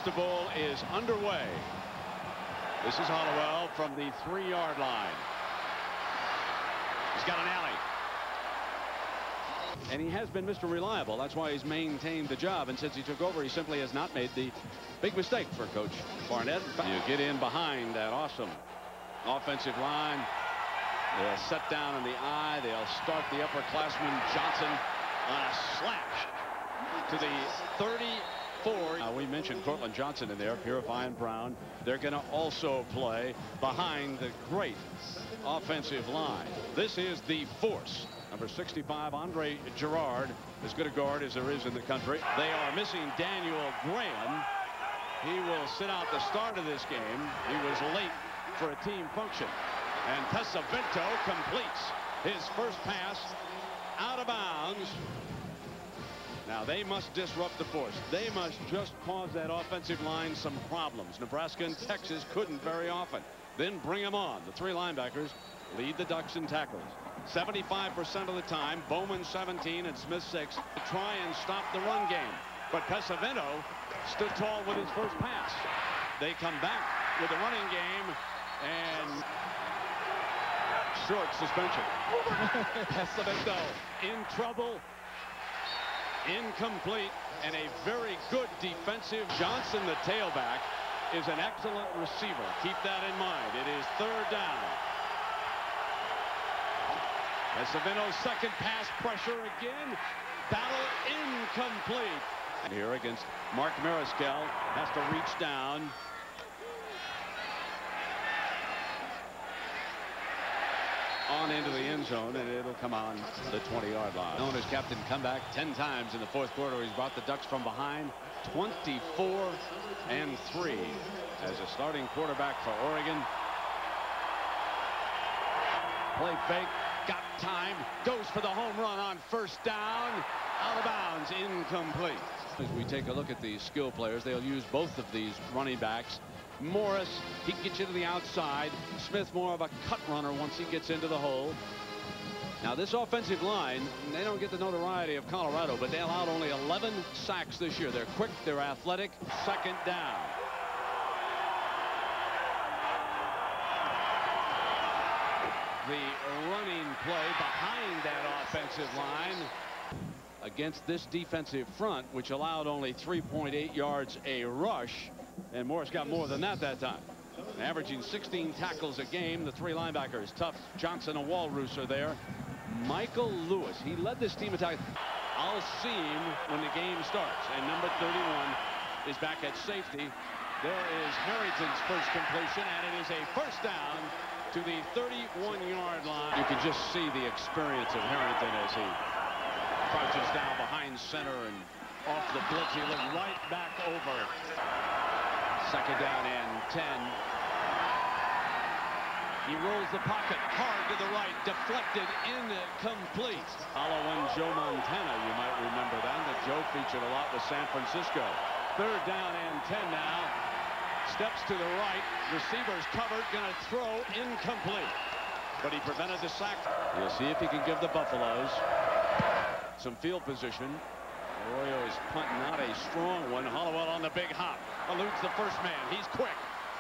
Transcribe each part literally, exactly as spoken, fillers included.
Festival is underway. This is Hollowell from the three yard line. He's got an alley. And he has been Mister Reliable. That's why he's maintained the job. And since he took over, he simply has not made the big mistake for Coach Barnett. You get in behind that awesome offensive line. They'll set down in the eye. They'll start the upperclassman Johnson on a slash to the thirty-four. Uh, we mentioned Cortland Johnson in there, Purify and Brown. They're going to also play behind the great offensive line. This is the force. Number sixty-five, Andre Gerard, as good a guard as there is in the country. They are missing Daniel Graham. He will sit out the start of this game. He was late for a team function. And Pesavento completes his first pass out of bounds. Now they must disrupt the force. They must just cause that offensive line some problems. Nebraska and Texas couldn't very often. Then bring them on. The three linebackers lead the Ducks in tackles. seventy-five percent of the time, Bowman seventeen and Smith six to try and stop the run game. But Pesavento stood tall with his first pass. They come back with the running game and short suspension. Pesavento in trouble. Incomplete, and a very good defensive. Johnson, the tailback, is an excellent receiver. Keep that in mind. It is third down. Pesavito's second pass, pressure again. Battle incomplete. And here against Mark Mariscal, has to reach down. On into the end zone, and it'll come on the twenty yard line. Known as Captain Comeback, ten times in the fourth quarter. He's brought the Ducks from behind, twenty-four and three as a starting quarterback for Oregon. Play fake, got time, goes for the home run on first down, out of bounds, incomplete. As we take a look at these skill players, they'll use both of these running backs. Morris, he can get you to the outside. Smith, more of a cut runner once he gets into the hole. Now this offensive line, they don't get the notoriety of Colorado, but they allowed only eleven sacks this year. They're quick, they're athletic. Second down. The running play behind that offensive line against this defensive front, which allowed only three point eight yards a rush. And Morris got more than that that time. Averaging sixteen tackles a game. The three linebackers, Tough, Johnson, and Walrus are there. Michael Lewis, he led this team attack. I'll see him when the game starts. And number thirty-one is back at safety. There is Harrington's first completion, and it is a first down to the thirty-one yard line. You can just see the experience of Harrington as he crouches down behind center and off the blitz. He looked right back over. Second down and ten. He rolls the pocket hard to the right, deflected, incomplete. Hollow Joe Montana, you might remember that. That Joe featured a lot with San Francisco. Third down and ten now. Steps to the right. Receivers covered, going to throw, incomplete. But he prevented the sack. We'll see if he can give the Buffaloes some field position. Arroyo is punting out a strong one. Hollowell on the big hop. Eludes the first man. He's quick.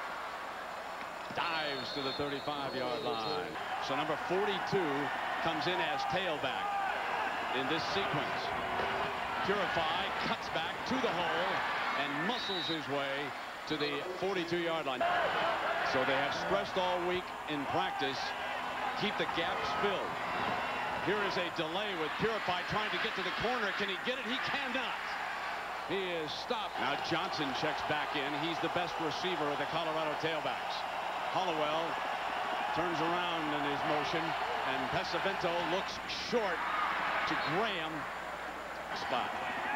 Dives to the thirty-five yard line. So number forty-two comes in as tailback in this sequence. Purify cuts back to the hole and muscles his way to the forty-two yard line. So they have stressed all week in practice. Keep the gaps filled. Here is a delay with Purify trying to get to the corner. Can he get it? He cannot. He is stopped. Now Johnson checks back in. He's the best receiver of the Colorado tailbacks. Hollowell turns around in his motion, and Pesavento looks short to Graham. Spot.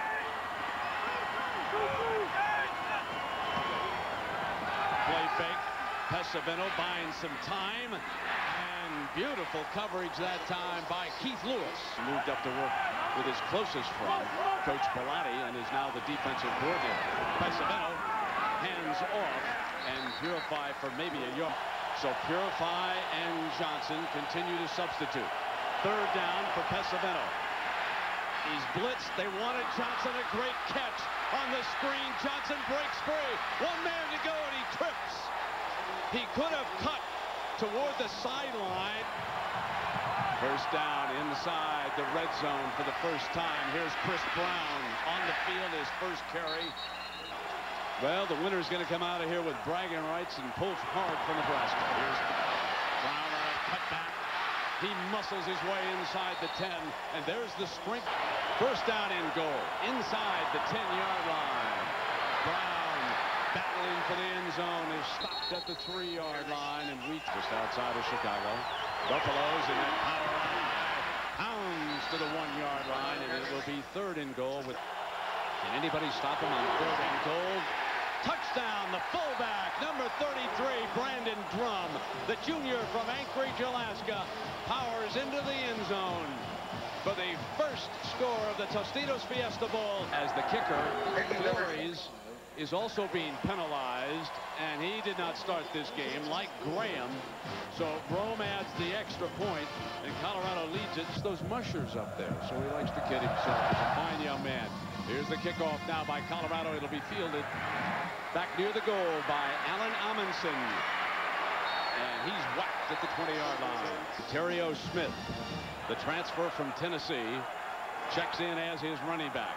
Play fake. Pesavento buying some time. Beautiful coverage that time by Keith Lewis. Moved up to work with his closest friend, Coach Pilati, and is now the defensive coordinator. Pesavento hands off and Purify for maybe a yard. So Purify and Johnson continue to substitute. Third down for Pesavento. He's blitzed. They wanted Johnson. A great catch on the screen. Johnson breaks free. One man to go, and he trips. He could have cut toward the sideline. First down inside the red zone for the first time. Here's Chris Brown on the field, his first carry. Well, the winner's going to come out of here with bragging rights and pull hard for Nebraska. Here's Brown on a cutback. He muscles his way inside the ten, and there's the strength. First down and goal inside the ten-yard line. Brown battling for the end zone is stopped at the three-yard line and reached just outside of Chicago. Buffaloes in that power line pounds to the one-yard line, and it will be third and goal. With can anybody stop him on third and goal? Touchdown, the fullback, number thirty-three, Brandon Drum, the junior from Anchorage, Alaska, powers into the end zone for the first score of the Tostitos Fiesta Bowl. As the kicker, Flores, is also being penalized, and he did not start this game like Graham. So Rome adds the extra point, and Colorado leads it. It's those mushers up there, so he likes to kid himself. He's a fine young man. Here's the kickoff now by Colorado. It'll be fielded back near the goal by Allen Amundsen. And he's whacked at the twenty-yard line. Terrio Smith, the transfer from Tennessee, checks in as his running back.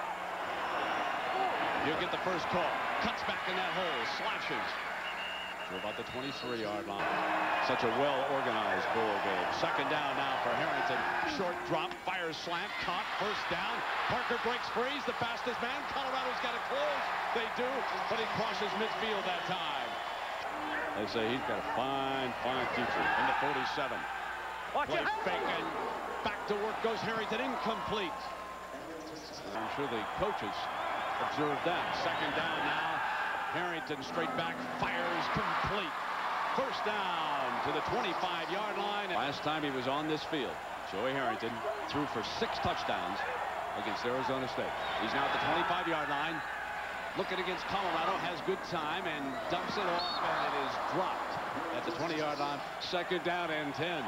He'll get the first call. Cuts back in that hole. Slashes to about the twenty-three-yard line. Such a well-organized ball game. Second down now for Harrington. Short drop. Fires slant. Caught. First down. Parker breaks free. He's the fastest man. Colorado's got to close. They do. But he crosses midfield that time. They say he's got a fine, fine future. In the forty-seven. Play fake and back to work goes Harrington. Incomplete. I'm sure the coaches observed that. Second down now. Harrington straight back, fires complete. First down to the twenty-five-yard line. Last time he was on this field, Joey Harrington threw for six touchdowns against Arizona State. He's now at the twenty-five-yard line. Looking against Colorado, has good time and dumps it off, and it is dropped at the twenty-yard line. Second down and ten.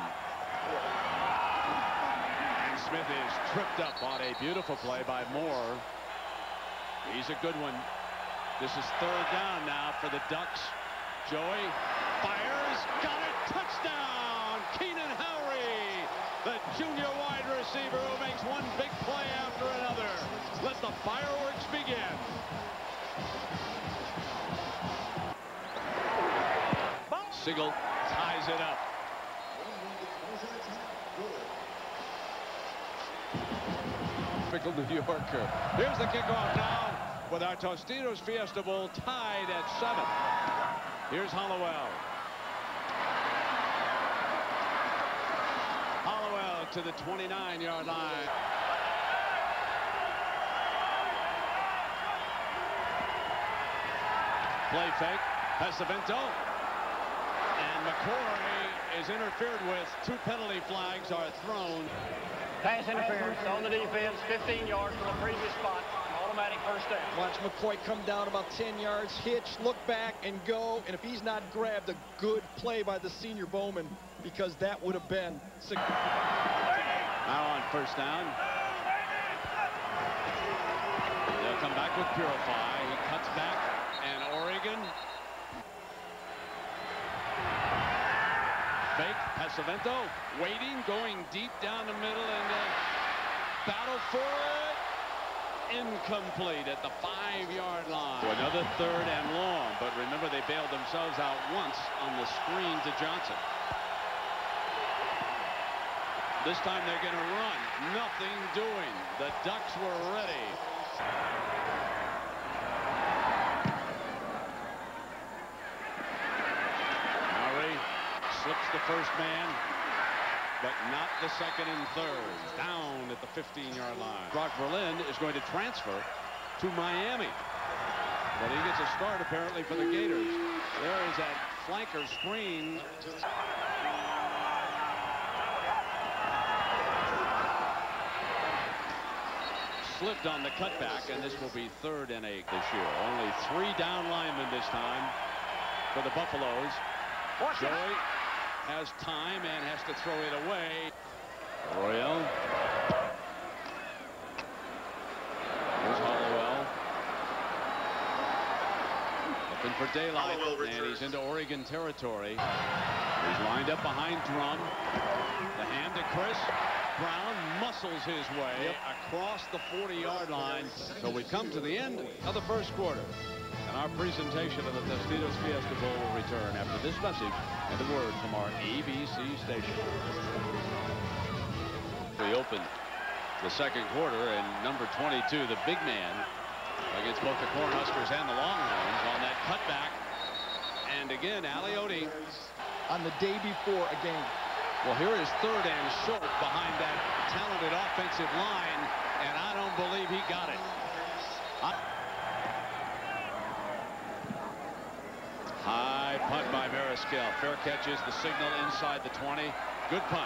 And Smith is tripped up on a beautiful play by Moore. He's a good one. This is third down now for the Ducks. Joey fires, got it, touchdown! Keenan Howry, the junior wide receiver who makes one big play after another. Let the fireworks begin. Sigel ties it up. Fickle New Yorker. Here's the kickoff now with our Tostitos Fiesta Bowl tied at seven. Here's Hollowell. Hollowell to the twenty-nine-yard line. Play fake. Pesavento. And McCoy is interfered with. Two penalty flags are thrown. Pass interference on the defense, fifteen yards from the previous spot. Automatic first down. Watch McCoy come down about ten yards, hitch, look back, and go. And if he's not grabbed, a good play by the senior Bowman, because that would have been. Now on first down. They'll come back with Purify. He cuts back, and Oregon. Fake, Pesavento waiting, going deep down the middle, and uh, battle for it. Incomplete at the five-yard line. Another third and long, but remember they bailed themselves out once on the screen to Johnson. This time they're going to run. Nothing doing. The Ducks were ready. Slips the first man, but not the second and third. Down at the fifteen-yard line. Brock Berlin is going to transfer to Miami. But he gets a start apparently for the Gators. There is that flanker screen. Slipped on the cutback, and this will be third and eight this year. Only three down linemen this time for the Buffaloes. Joey has time and has to throw it away. Royale Looking for daylight, and he's into Oregon territory. He's lined up behind Drum. The hand to Chris. Brown muscles his way yep. across the forty yard line. So we come to the end of the first quarter. And our presentation of the Tostitos Fiesta Bowl will return after this message and a word from our A B C station. We open the second quarter, and number twenty-two, the big man, against both the Cornhuskers and the Longhorns on that cutback. And again, Alioti on the day before a game. Well, here is third and short behind that talented offensive line, and I don't believe he got it. I High punt by Mariscal. Fair catch is the signal inside the twenty. Good punt.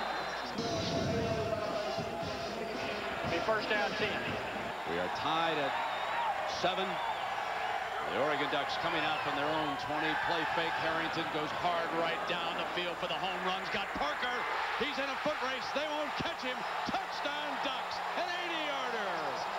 Be first down ten. We are tied at seven. The Oregon Ducks coming out from their own twenty. Play fake. Harrington goes hard right down the field for the home runs. Got Parker. He's in a foot race. They won't catch him. Touchdown Ducks. An eighty yarder.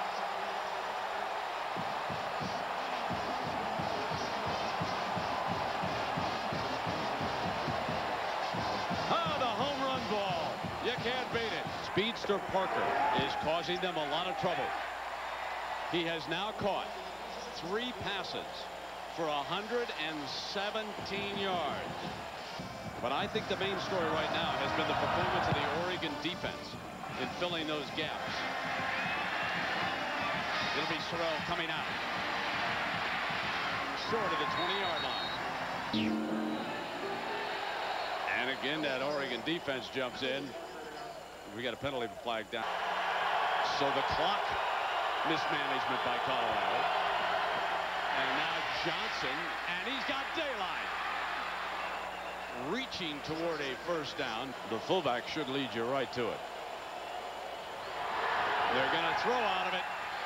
Oh, the home run ball. You can't beat it. Speedster Parker is causing them a lot of trouble. He has now caught three passes for one hundred seventeen yards. But I think the main story right now has been the performance of the Oregon defense in filling those gaps. It'll be Sorrell coming out short of the twenty yard line. And again, that Oregon defense jumps in. We got a penalty flag down. So the clock mismanagement by Colorado. And now Johnson, and he's got daylight. Reaching toward a first down. The fullback should lead you right to it. They're going to throw out of it.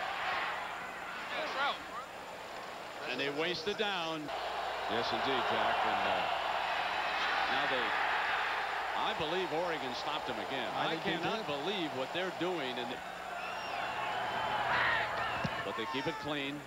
And they waste it down. Yes, indeed, Jack. And uh, now they, I believe Oregon stopped him again. I, I cannot believe what they're doing. And the, but they keep it clean.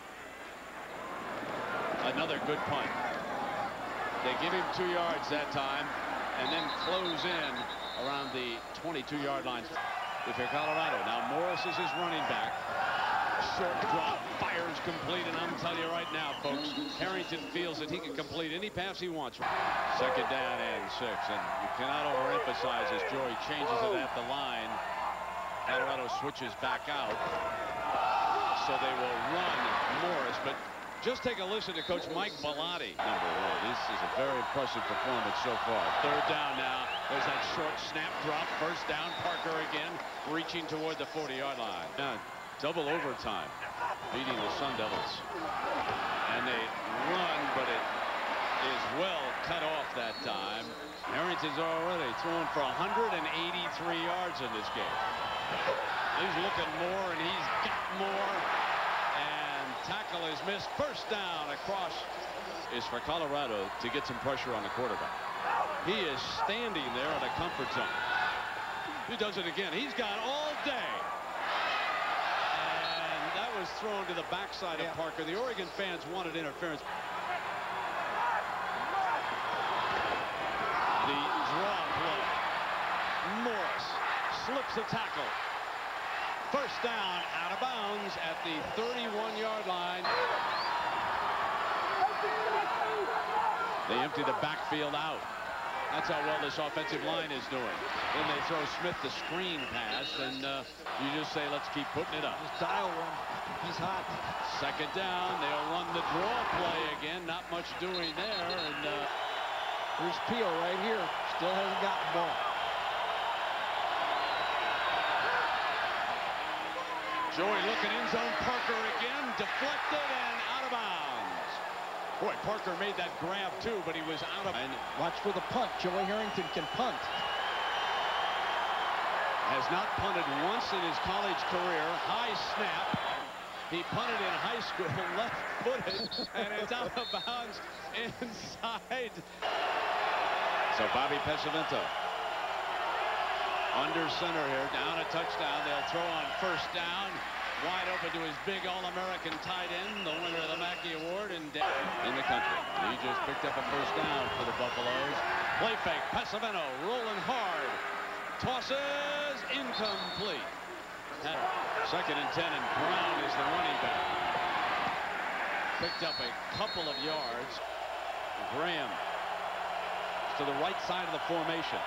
Another good punt. They give him two yards that time and then close in around the twenty-two yard line. If you're Colorado, now Morris is his running back. Short drop, fires complete, and I'm telling you right now, folks, Harrington feels that he can complete any pass he wants. Second down and six, and you cannot overemphasize as Joey changes it at the line. Colorado switches back out, so they will run Morris, but just take a listen to Coach Mike Bellotti. Number one. This is a very impressive performance so far. Third down now. There's that short snap drop. First down. Parker again reaching toward the forty yard line. Now, double overtime beating the Sun Devils. And they run, but it is well cut off that time. Harrington's already thrown for one hundred eighty-three yards in this game. He's looking more, and he's got more. Tackle is missed. First down across is for Colorado to get some pressure on the quarterback. He is standing there in a comfort zone. He does it again. He's got all day. And that was thrown to the backside yeah. of Parker. The Oregon fans wanted interference. The draw play. Morris slips the tackle. First down out of bounds at the thirty-one yard line. They empty the backfield out. That's how well this offensive line is doing. Then they throw Smith the screen pass, and uh, you just say, let's keep putting it up. Just dial one. He's hot. Second down. They'll run the draw play again. Not much doing there. And uh, here's Pio right here. Still hasn't gotten the ball. Joey looking in zone. Parker again. Deflected and out of bounds. Boy, Parker made that grab too, but he was out of. And watch for the punt. Joey Harrington can punt. Has not punted once in his college career. High snap. He punted in high school, left-footed, and it's out of bounds inside. So Bobby Pesavento under center here, down a touchdown. They'll throw on first down. Wide open to his big All-American tight end, the winner of the Mackey Award in, in the country. He just picked up a first down for the Buffaloes. Play fake, Pesavento rolling hard. Tosses, incomplete. Second and ten, and Brown is the running back. Picked up a couple of yards. Graham to the right side of the formation.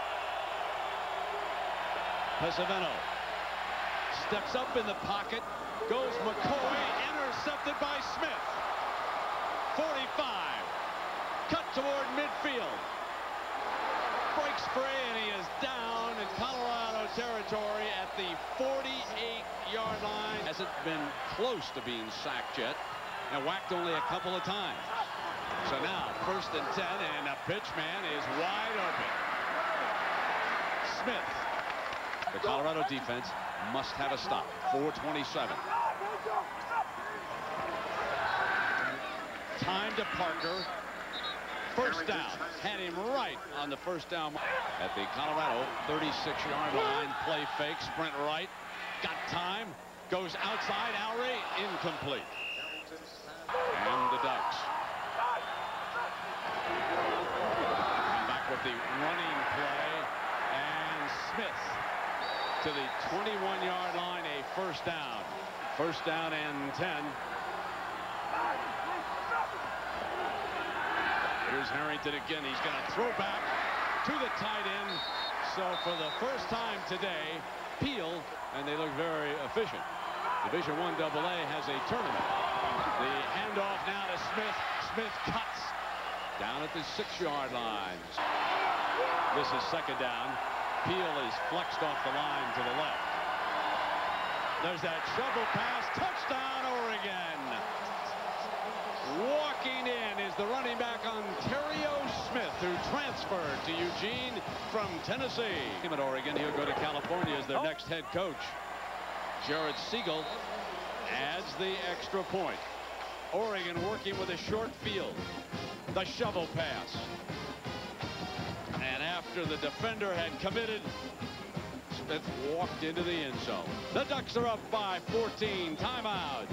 Pesavento steps up in the pocket, goes McCoy, intercepted by Smith. forty-five, cut toward midfield. Breaks free, and he is down in Colorado territory at the forty-eight yard line. Hasn't been close to being sacked yet, and whacked only a couple of times. So now, first and ten, and the pitch man is wide open. Smith. The Colorado defense must have a stop. four twenty-seven. Time to Parker. First down. Had him right on the first down at the Colorado thirty-six yard line. Play fake, sprint right. Got time. Goes outside. Oury, incomplete. And the Ducks come back with the running play. And Smith to the twenty-one yard line, a first down. First down and ten. Here's Harrington again. He's going to throw back to the tight end. So for the first time today, Peel, and they look very efficient. Division one double A has a tournament. The handoff now to Smith. Smith cuts down at the six yard line. This is second down. Peel is flexed off the line to the left. There's that shovel pass. Touchdown, Oregon. Walking in is the running back Ontario Smith, who transferred to Eugene from Tennessee. At Oregon, he'll go to California as their next head coach. Jared Siegel adds the extra point. Oregon working with a short field. The shovel pass. And after the defender had committed, Smith walked into the end zone. The Ducks are up by fourteen. Timeout.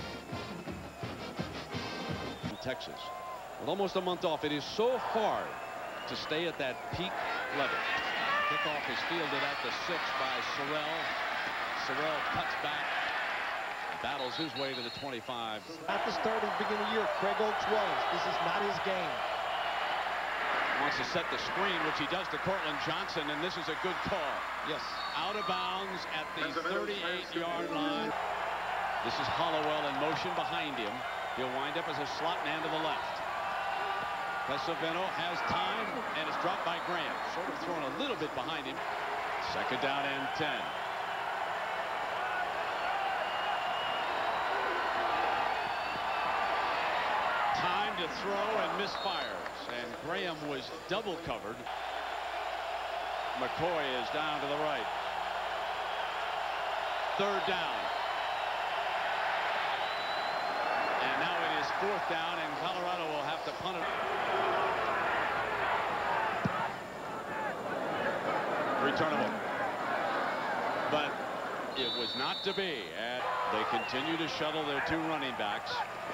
Texas. With almost a month off, it is so hard to stay at that peak level. Kickoff is fielded at the six by Sorrell. Sorrell cuts back, battles his way to the twenty-five. At the start of the beginning of the year, Craig Oaks was. This is not his game. Wants to set the screen, which he does to Cortland Johnson, and this is a good call. Yes. Out of bounds at the thirty-eight yard line. This is Hollowell in motion behind him. He'll wind up as a slot man to the left. Pesavento has time, and it's dropped by Graham. Sort of thrown a little bit behind him. Second down and ten. Time to throw and misfires. And Graham was double covered. McCoy is down to the right. Third down. And now it is fourth down, and Colorado will have to punt it. Returnable. But it was not to be. And they continue to shuttle their two running backs.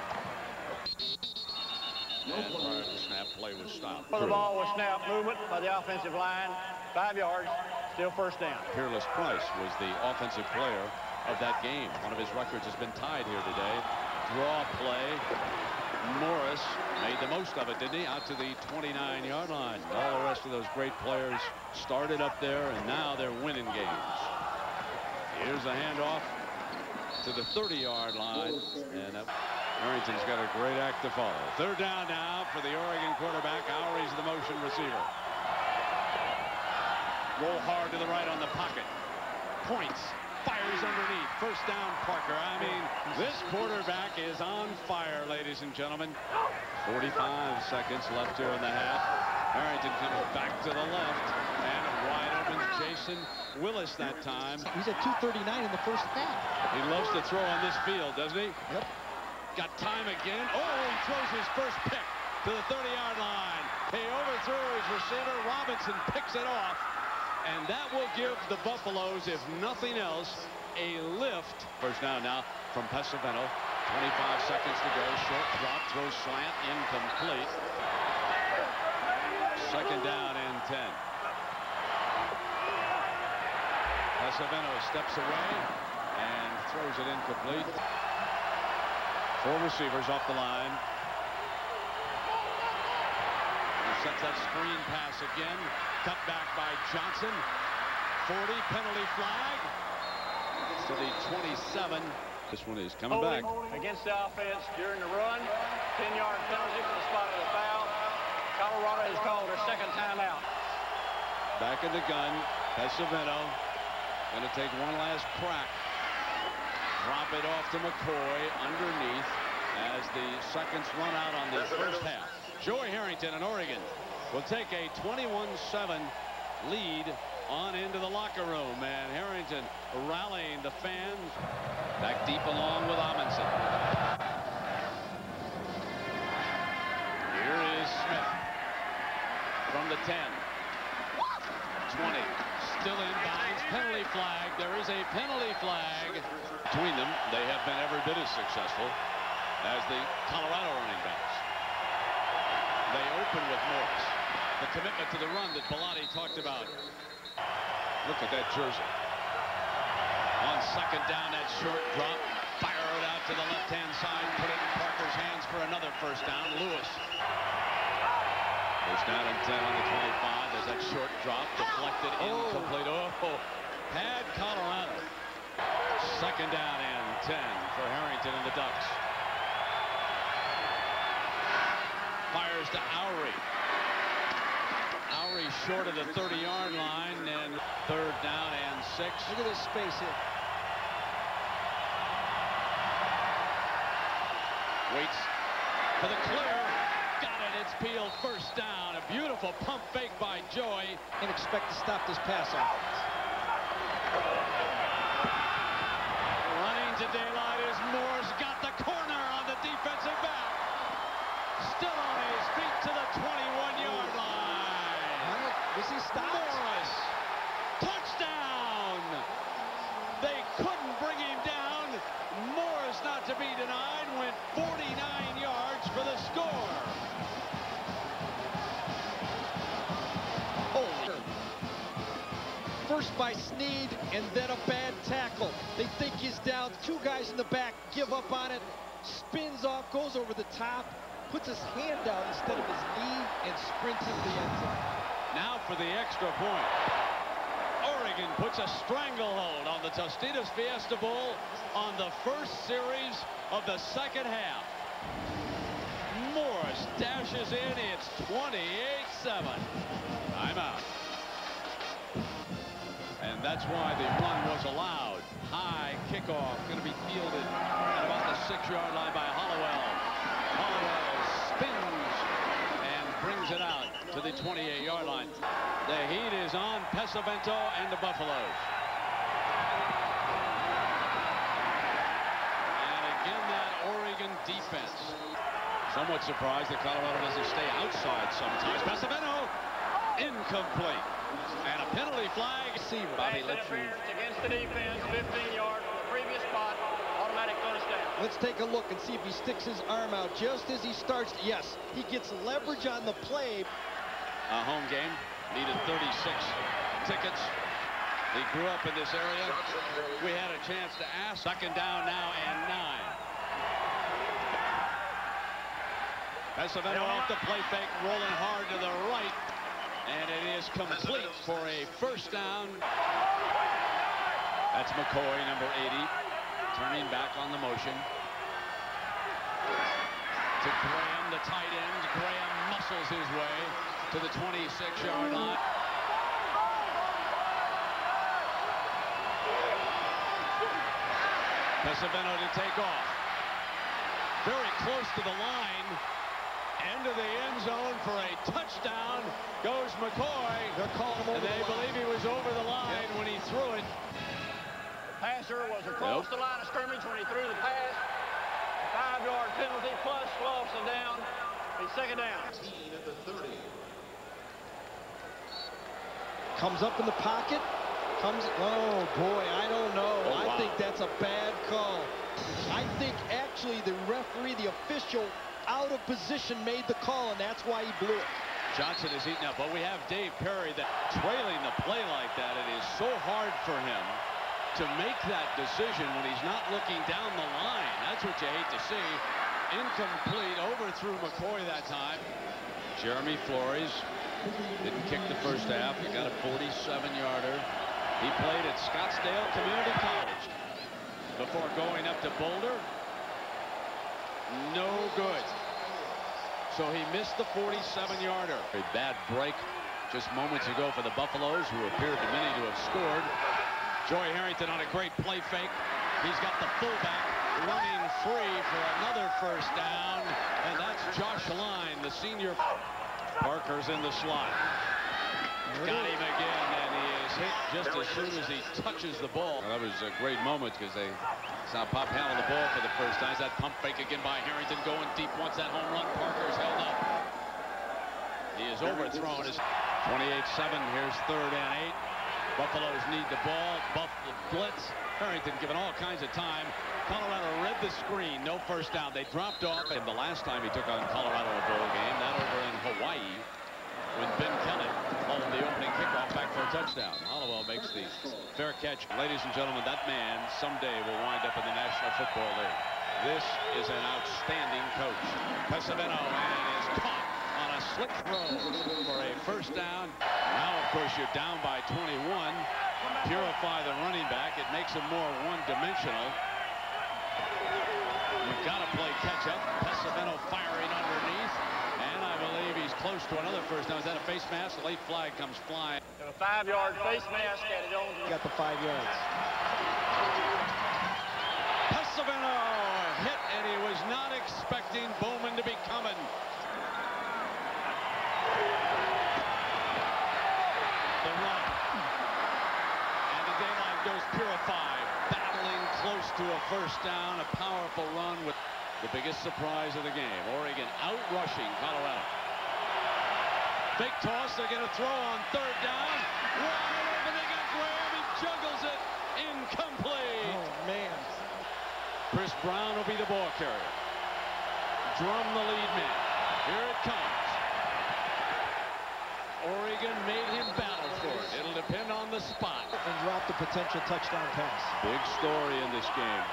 And prior to the snap, play was stopped. The ball was snap movement by the offensive line. Five yards, still first down. Peerless Price was the offensive player of that game. One of his records has been tied here today. Draw play. Morris made the most of it, didn't he? Out to the twenty-nine yard line. All the rest of those great players started up there, and now they're winning games. Here's a handoff to the thirty yard line, and uh, Harrington's got a great act to follow. Third down now for the Oregon quarterback. Oury's the motion receiver. Roll hard to the right on the pocket. Points. Fires underneath. First down, Parker. I mean, this quarterback is on fire, ladies and gentlemen. forty-five seconds left here in the half. Harrington comes back to the left. And wide open Jason Willis that time. He's at two thirty-nine in the first half. He loves to throw on this field, doesn't he? Yep. Got time again. Oh, he throws his first pick to the thirty yard line. He overthrew his receiver. Robinson picks it off. And that will give the Buffaloes, if nothing else, a lift. First down now from Pesavento. twenty-five seconds to go. Short drop, throw slant, incomplete. Second down and ten. Pesavento steps away and throws it incomplete. Four receivers off the line. He sets that screen pass again. Cut back by Johnson. forty, penalty flag. To the twenty-seven. This one is coming back. Against the offense during the run. ten yard penalty for the spot of the foul. Colorado has called their second timeout. Back in the gun. Pesavento going to take one last crack. Drop it off to McCoy underneath as the seconds run out on the first half. Joey Harrington in Oregon will take a twenty-one seven lead on into the locker room, and Harrington rallying the fans. Back deep along with Amundsen. Here is Smith from the ten. twenty. Still in bounds. Penalty flag. There is a penalty flag. Between them, they have been every bit as successful as the Colorado running backs. They open with Morris. The commitment to the run that Bellotti talked about. Look at that jersey. On second down, that short drop. Fire it out to the left-hand side. Put it in Parker's hands for another first down. Lewis. First down and ten on the twenty-five. There's that short drop. Deflected, incomplete. Oh, had Colorado. Second down and ten for Harrington and the Ducks. Fires to Oury. Oury short of the thirty yard line, and third down and six. Look at this space here. Waits for the clear. Got it. It's peeled. First down. A beautiful pump fake by Joey. And expect to stop this pass off. Running to daylight is Morris. Got the corner on the defensive back. Still on his feet to the twenty-one yard line. Is he stopped? Morris. Touchdown. They couldn't bring him down. Morris, not to be denied, went forty-nine yards for the score. Oh. First by Snead, and then a bad tackle. They think he's down. Two guys in the back give up on it. Spins off, goes over the top, puts his hand down instead of his knee, and sprints into the end zone. Now for the extra point. Oregon puts a stranglehold on the Tostitos Fiesta Bowl on the first series of the second half. Morris dashes in. It's twenty-eight seven. Timeout. And that's why the run was allowed. High kickoff going to be fielded at about the six yard line by Hollowell. Hollowell spins and brings it out to the twenty-eight yard line. The heat is on Pesavento and the Buffaloes. And again, that Oregon defense. Somewhat surprised that Colorado doesn't stay outside sometimes. Pesavento, incomplete. And a penalty flag. Bobby, let's against the defense, fifteen yards from the previous spot. Automatic first down. Let's take a look and see if he sticks his arm out just as he starts. Yes, he gets leverage on the play. A home game. Needed thirty-six tickets. He grew up in this area. We had a chance to ask. Second down now and nine. Pesavento off the play fake, rolling hard to the right. And it is complete for a first down. That's McCoy, number eighty, turning back on the motion. To Graham, the tight end. Graham muscles his way to the twenty-six yard line. Pesavento to take off. Very close to the line. Into the end zone for a touchdown goes McCoy. They're calling him over and they the believe he was over the line yep. when he threw it. The passer was across nope. the line of scrimmage when he threw the pass. Five yard penalty plus Slauson down. He's second down. Comes up in the pocket. Comes, oh boy, I don't know. Oh, wow. I think that's a bad call. I think actually the referee, the official, out of position made the call, and that's why he blew it. Johnson is eaten up, but we have Dave Perry that trailing the play like that. It is so hard for him to make that decision when he's not looking down the line. That's what you hate to see. Incomplete, overthrew McCoy that time. Jeremy Flores didn't kick the first half. He got a forty-seven yarder. He played at Scottsdale Community College before going up to Boulder. No good. So he missed the forty-seven yarder. A bad break just moments ago for the Buffaloes, who appeared to many to have scored. Joey Harrington on a great play fake. He's got the fullback running free for another first down, and that's Josh Line, the senior. Parker's in the slot. Got him again, and he is hit just as soon as he touches the ball. Well, that was a great moment because they saw Pop handle the ball for the first time. That pump fake again by Harrington going deep. Once that home run, Parker's held up. He is overthrown. His twenty-eight seven. Here's third and eight. Buffaloes need the ball. Buffalo blitz. Harrington given all kinds of time. Colorado read the screen. No first down. They dropped off. And the last time he took on Colorado a bowl game, that over in Hawaii, when Ben Kelly hauled the opening kickoff back for a touchdown. Hollowell makes the fair catch. Ladies and gentlemen, that man someday will wind up in the National Football League. This is an outstanding coach. Pesavento, and is caught on a slick throw for a first down. Now, of course, you're down by twenty-one. Purify the running back. It makes him more one-dimensional. You've got to play catch-up. Pesavento firing underneath. And I believe he's close to another first down. Is that a face mask? The late flag comes flying. A five-yard face mask at it on. Got the five yards. Pesavento hit, and he was not expecting Bowman to be coming. The run. And the daylight goes purified. Battling close to a first down. A powerful run with the biggest surprise of the game. Oregon out-rushing Colorado. Fake toss. They're going to throw on third down. Wide open. They got Graham. He juggles it. Incomplete. Oh, man. Chris Brown will be the ball carrier. Drum the lead man. Here it comes. Oregon made him battle for it. It'll depend on the spot. And dropped the potential touchdown pass. Big story in this game.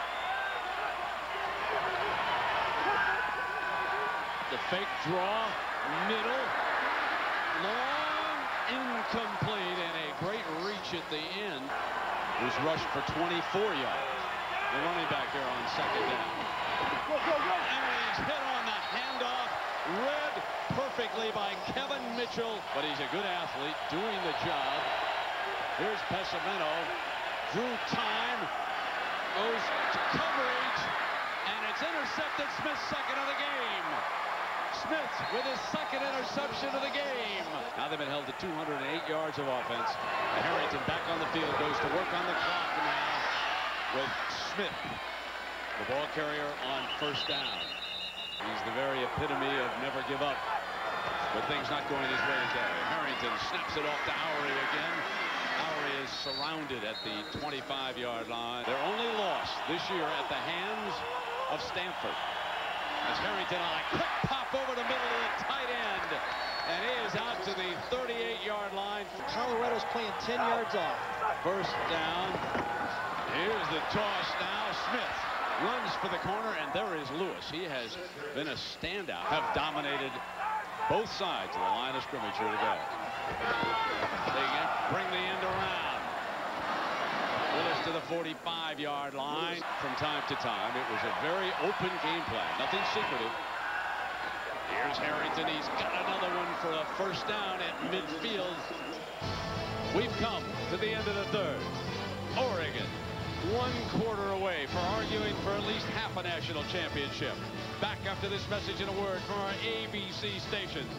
The fake draw, middle, long, incomplete, and a great reach at the end. Was rushed for twenty-four yards. The running back here on second down. And he's hit on the handoff. Read perfectly by Kevin Mitchell, but he's a good athlete doing the job. Here's Pesavento. Drew time. Goes to coverage. And it's intercepted. Smith's second of the game. Smith with his second interception of the game. Now they've been held to two hundred eight yards of offense. Harrington back on the field, goes to work on the clock now with Smith, the ball carrier on first down. He's the very epitome of never give up, but things not going his way today. Harrington snaps it off to Howery again. Howery is surrounded at the twenty-five yard line. Their only loss this year at the hands of Stanford. As Harrington on a quick pop over the middle of the tight end, and he is out to the thirty-eight yard line. Colorado's playing ten yards off. First down. Here's the toss now. Smith runs for the corner, and there is Lewis. He has been a standout. Have dominated both sides of the line of scrimmage here today. They bring the end around. Willis to the forty-five yard line. From time to time, it was a very open game plan. Nothing secretive. Here's Harrington. He's got another one for a first down at midfield. We've come to the end of the third. Oregon, one quarter away for arguing for at least half a national championship. Back after this message in a word from our A B C stations.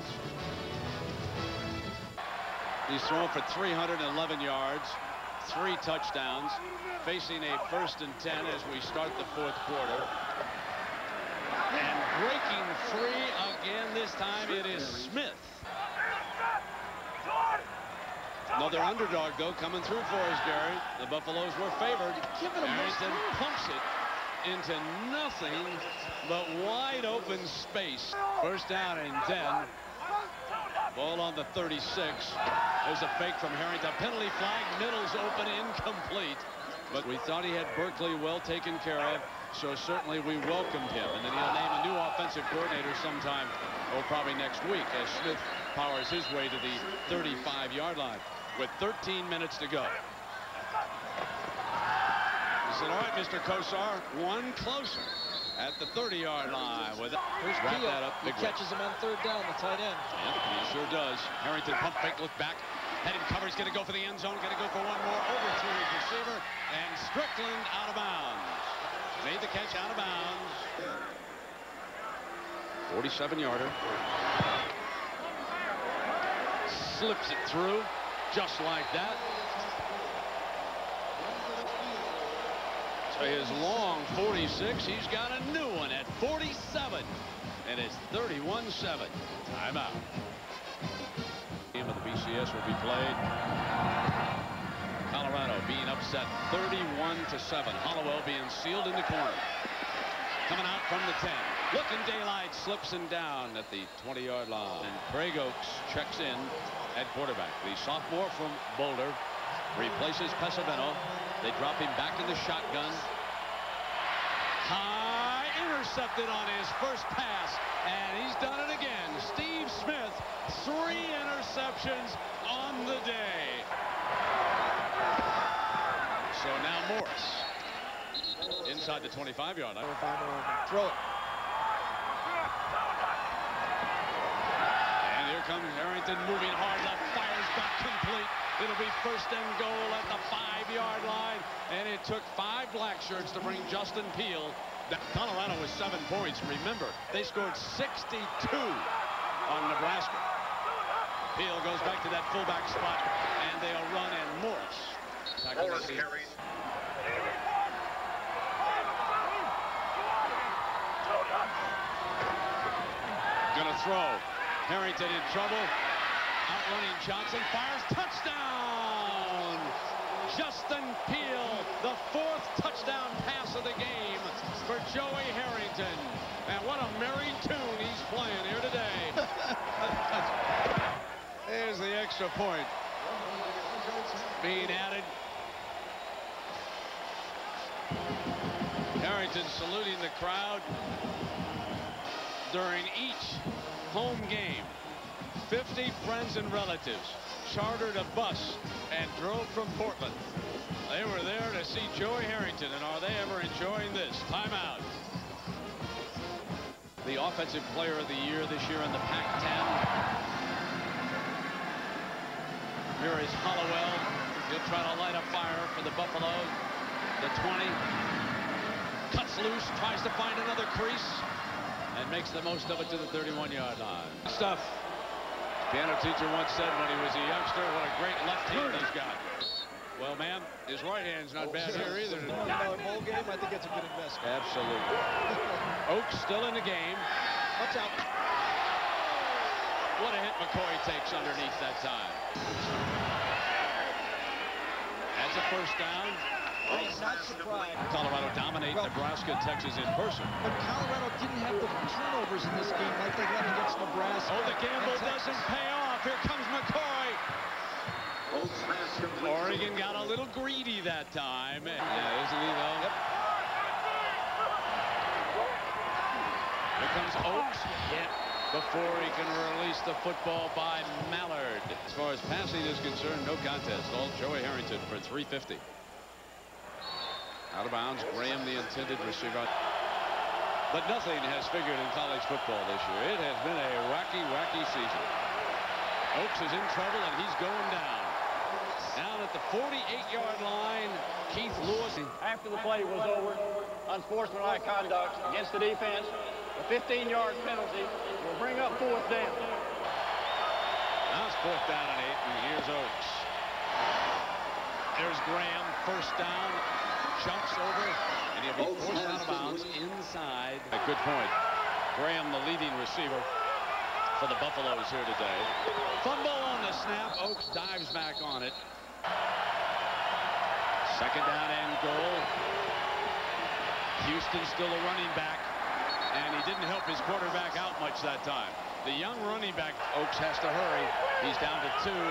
He's thrown for three hundred eleven yards, three touchdowns, facing a first and ten as we start the fourth quarter. And breaking free again this time, it is Smith. Another underdog, though, coming through for us, Gary. The Buffaloes were favored. Harrington pumps it into nothing but wide open space. First down and ten. Ball on the thirty-six. There's a fake from Harrington. Penalty flag. Middle's open, incomplete. But we thought he had Berkeley well taken care of, so certainly we welcomed him. And then he'll name a new offensive coordinator sometime, or probably next week, as Smith powers his way to the thirty-five yard line with thirteen minutes to go. He said, all right, Mister Kosar, one closer at the thirty yard line. With Here's wrap Peel. that up. He catches him on third down, the tight end. Yeah, he sure does. Harrington pump fake, look back. Heading cover, he's going to go for the end zone, going to go for one more over to his receiver, and Strickland out of bounds. Made the catch out of bounds. forty-seven yarder. Slips it through, just like that. So his long forty-six, he's got a new one at forty-seven, and it's thirty-one seven. Timeout. Game of the B C S will be played. Colorado being upset thirty-one to seven. Hollowell being sealed in the corner. Coming out from the ten. Looking daylight, slips him down at the twenty yard line. And Craig Oaks checks in at quarterback. The sophomore from Boulder replaces Pesavento. They drop him back in the shotgun. High, intercepted on his first pass, and he's done it again. Steve Smith, three interceptions on the day. So now Morris inside the twenty-five yard line. Throw it. And here comes Harrington moving hard left, fires back complete. It'll be first and goal at the five yard line. And it took five black shirts to bring Justin Peel. Colorado was seven points. Remember, they scored sixty-two on Nebraska. Peel goes back to that fullback spot, and they'll run, and Morris. Morris carries. Gonna throw. Harrington in trouble. Outrunning Johnson. Fires. Touchdown! Justin Peel, the fourth touchdown pass of the game for Joey Harrington. And what a merry tune he's playing here today. There's the extra point being added. Harrington saluting the crowd during each home game. fifty friends and relatives chartered a bus and drove from Portland. They were there to see Joey Harrington, and are they ever enjoying this? Timeout. The offensive player of the year this year in the Pac ten. Here is Hollowell. He'll try to light a fire for the Buffaloes. The twenty. Cuts loose, tries to find another crease, and makes the most of it to the thirty-one yard line. Stuff. Piano teacher once said when he was a youngster, what a great left hand he's got. Well, man, his right hand's not bad here either. About a bowl game, I think it's a good investment. Absolutely. Oaks still in the game. Watch out. What a hit McCoy takes underneath that time. That's a first down. I'm not surprised. Colorado dominate well, Nebraska, Texas in person. But Colorado didn't have the turnovers in this game like they had against Nebraska. Oh, the gamble doesn't pay off. Here comes McCoy. Oregon got a little greedy that time. Yeah, isn't he, though? Yep. Here comes Oaks. Hit before he can release the football by Mallard. As far as passing is concerned, no contest. All Joey Harrington for three fifty. Out of bounds, Graham, the intended receiver. But nothing has figured in college football this year. It has been a wacky, wacky season. Oaks is in trouble, and he's going down. Down at the forty-eight yard line, Keith Lewis. After the play was over, unsportsmanlike conduct against the defense, a fifteen yard penalty will bring up fourth down. Now it's fourth down and eight, and here's Oaks. There's Graham, first down. Jumps over, and he'll be forced out of bounds inside. A good point. Graham, the leading receiver. for the Buffaloes here today. Fumble on the snap. Oaks dives back on it. Second down and goal. Houston still a running back, and he didn't help his quarterback out much that time. The young running back, Oaks has to hurry. He's down to two.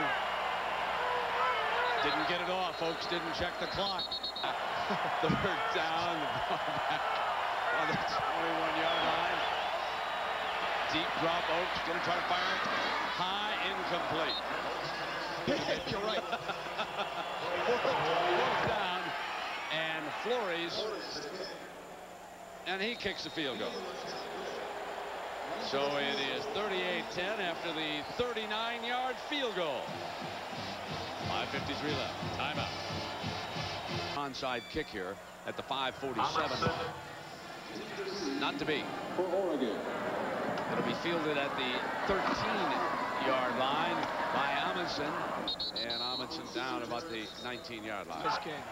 Didn't get it off. Oaks didn't check the clock. Third down. The ball back on the twenty-one yard line. Deep drop. Oaks going to try to fire it. High, incomplete. You're right. Fourth down, and Flores, and he kicks the field goal. So it is thirty-eight ten after the thirty-nine yard field goal. five fifty-three left. Timeout. Onside kick here at the five forty-seven. Not to be. For Oregon. It'll be fielded at the thirteen yard line by Amundsen. And Amundsen down about the nineteen yard line. This game.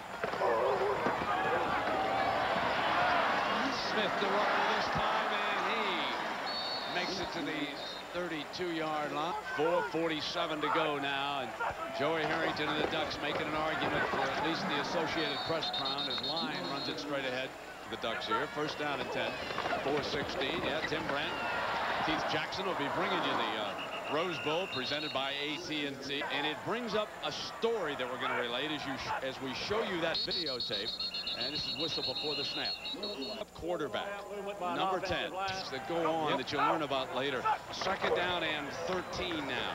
Smith the runner this time, and he makes it to the thirty-two yard line. four forty-seven to go now, and Joey Harrington and the Ducks making an argument for at least the Associated Press crown as Line runs it straight ahead for the Ducks here. First down and ten. four sixteen. Yeah, Tim Brandt. Keith Jackson will be bringing you the uh, Rose Bowl presented by A T and T, and it brings up a story that we're going to relate as you as we show you that videotape. And this is whistle before the snap. Quarterback number ten that go on that you'll learn about later. Second down and thirteen now.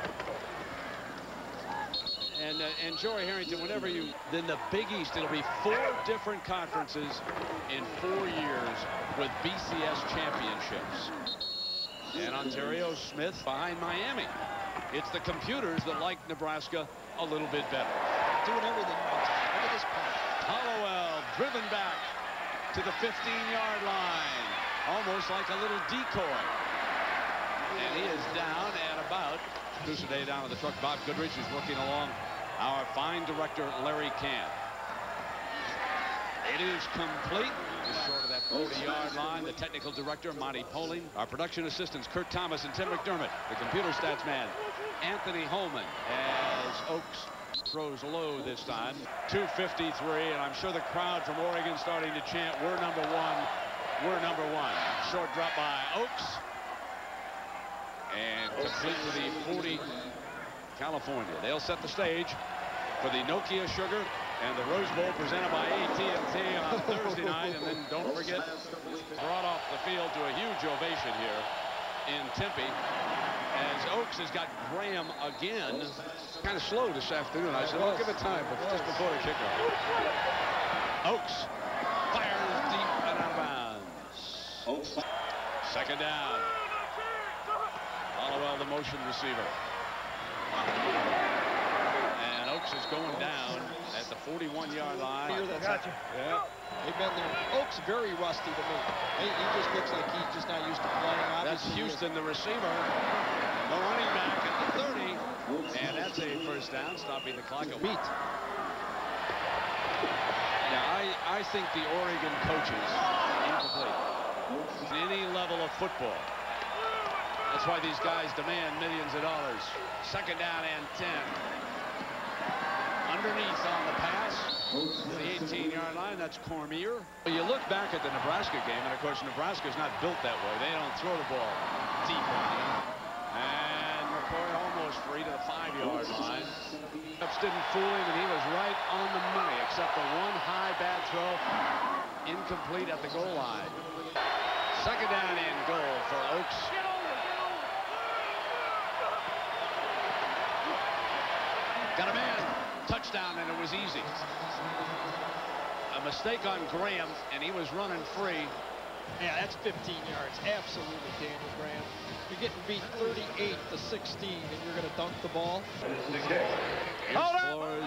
And uh, and Joey Harrington, whenever you then the Big East, it'll be four different conferences in four years with B C S championships. And Ontario Smith behind Miami. It's the computers that like Nebraska a little bit better. Doing everything right. Look at this play. Hollowell driven back to the fifteen yard line. Almost like a little decoy. And he is down at about. Day down at the truck. Bob Goodrich is working along our fine director, Larry Kahn. It is complete. Just short of that forty yard line. The technical director, Monty Poling. Our production assistants, Kurt Thomas and Tim McDermott. The computer stats man, Anthony Holman, as Oaks throws low this time. two fifty-three, and I'm sure the crowd from Oregon starting to chant, we're number one, we're number one. Short drop by Oaks. And complete to the forty, California. They'll set the stage for the Nokia Sugar and the Rose Bowl presented by A T and T on Thursday night. And then don't forget, brought off the field to a huge ovation here in Tempe as Oaks has got Graham again. Kind of slow this afternoon. I said, well, give it time, but just before the kickoff. Oaks fires deep and out of bounds. Second down. Hollowell, the motion receiver. And Oaks is going down at the forty-one yard line. Gotcha. Yeah. They've been there. Oaks very rusty to me. He, he just looks like he's just not used to playing. That's Obviously, Houston, the receiver. The running back at the thirty. And that's a first down, stopping the clock. A beat. Now, I, I think the Oregon coaches, incomplete, in any level of football. That's why these guys demand millions of dollars. Second down and ten. Underneath on the pass to the eighteen yard line. That's Cormier. You look back at the Nebraska game, and of course Nebraska's not built that way. They don't throw the ball deep on you. And McCoy almost free to the five yard line. Ups didn't fool him, and he was right on the money, except for one high bad throw. Incomplete at the goal line. Second down and goal for Oaks. Got a man. Touchdown, and it was easy. A mistake on Graham, and he was running free. Yeah, that's fifteen yards. Absolutely, Daniel Graham. You're getting beat thirty-eight to sixteen, and you're going to dunk the ball. Hold on.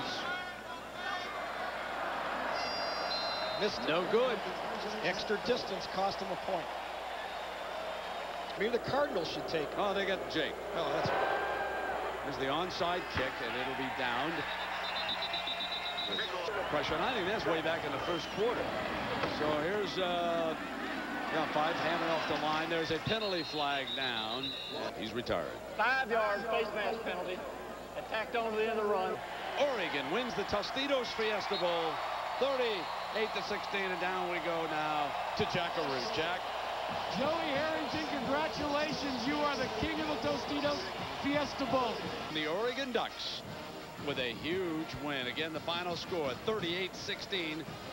Missed it. No good. Extra distance cost him a point. Maybe the Cardinals should take it. Oh, they got Jake. Oh, that's right. There's the onside kick, and it'll be downed. Pressure, and I think that's way back in the first quarter. So here's uh, Got five handed off the line. There's a penalty flag down. And he's retired. Five yard face mask penalty. Attacked on to the end of the run. Oregon wins the Tostitos Fiesta Bowl, thirty-eight to sixteen, and down we go now to Jackaroo. Jack. Joey Harrington, congratulations. You are the king of the Tostitos Fiesta Bowl. The Oregon Ducks with a huge win. Again, the final score, thirty-eight sixteen.